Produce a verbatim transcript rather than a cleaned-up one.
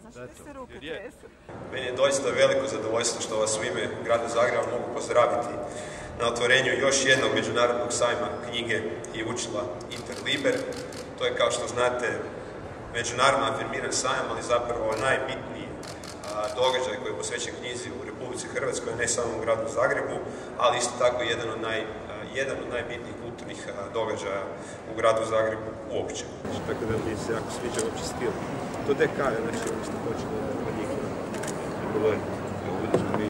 Zašto se ruke tresu? Meni je doista veliko zadovoljstvo što vas u ime grada Zagreba mogu pozdraviti na otvorenju još jednog međunarodnog sajma knjige i učila Interliber. To je, kao što znate, međunarodno afirmiran sajam, ali zapravo najbitniji događaj koji je posvećen knjizi u Republici Hrvatskoj, ne samo u gradu Zagrebu, ali isto tako jedan od, naj, jedan od najbitnijih kulturnih događaja u gradu Zagrebu uopće. Tako da mi se jako sviđa uopće stil. To dekare, znači, ono što hoće da od njih govoriti.